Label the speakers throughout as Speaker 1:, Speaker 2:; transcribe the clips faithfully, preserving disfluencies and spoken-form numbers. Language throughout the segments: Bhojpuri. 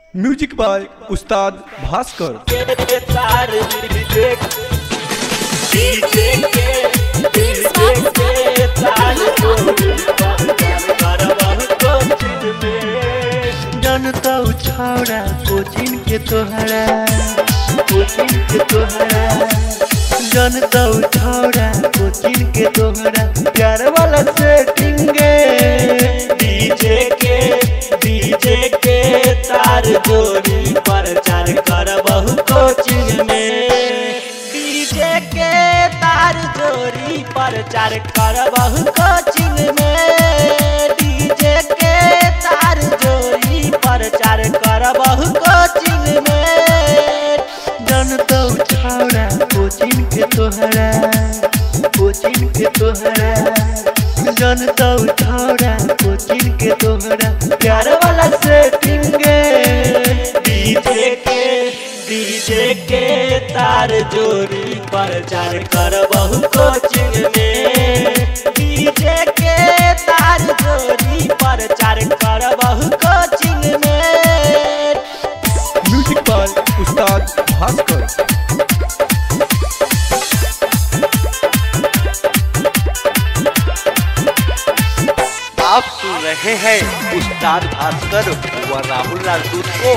Speaker 1: म्यूजिक बाय उस्ताद भास्कर।
Speaker 2: जनता छौड़ा कोचिंग के तोहरा कोचिंग के तोहरा जनता छौड़ा कोचिंग के तोहरा प्यार वाला सेटिंग डीजे के डीजे के तार जोड़ी प्रचार करबहु कोचिंग में डीजे के तार जोड़ी प्रचार करबहु कोचिंग में डीजे के तार जोड़ी प्रचार करबहु कोचिंग में जनता छौड़ा कोचिंग के तोहरा कोचिंग के तोहरा जनता छौड़ा कोचिंग के तोहरा प्यार वाला सेटिंग डीजे के डीजे के तार जोड़ी प्रचार करबहु कोचिंग में डीजे के तार जोड़ी प्रचार करबहु कोचिंग में।
Speaker 1: म्यूजिक बाय उस्ताद भास्कर।
Speaker 2: आप सुन रहे हैं उस्ताद भास्कर व राहुल राजपूत को।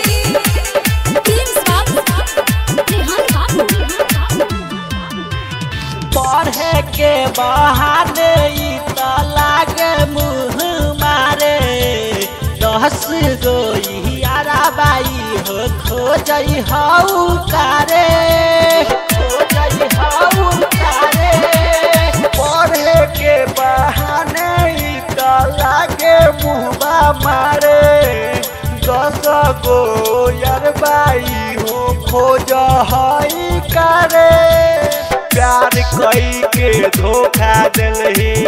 Speaker 2: पढ़े के बहाने तो लागे मुँह मारे दस गो यारा बाई हो खोज हऊ कारे खोज हऊ कारे पढ़े के बहाने तो लागे मुँहबा मारे दस गो यार बाई हो खोज हई कारे प्यार कई के धोखा दिलही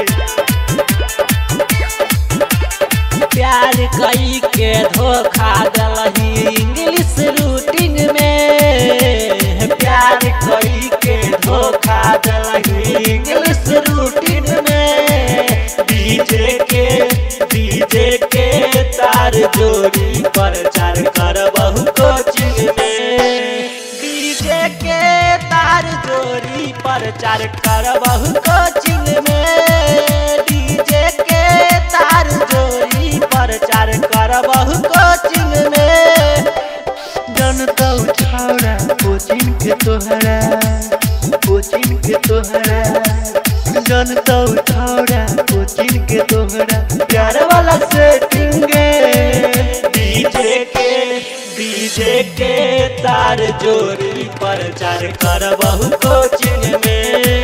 Speaker 2: प्यार कई के धोखा दिलही इंग्लिश रूटीन में प्यार कई के धोखा दिलही इंग्लिश रूटीन में डीजे के डीजे के तार जोड़ी प्रचार करबहु कोचिंग में डीजे के तार जोड़ी प्रचार करबहु कोचिंग में डीजे के तार जोड़ी प्रचार करबहु कोचिंग में जनता छौड़ा कोचिंग के तोहरा कोचिंग के तोहरा जनता छौड़ा कोचिंग के तोहरा प्यार वाला सेटिंग डीजे के डीजे के तार जोड़ी प्रचार करबहु कोचिंग में।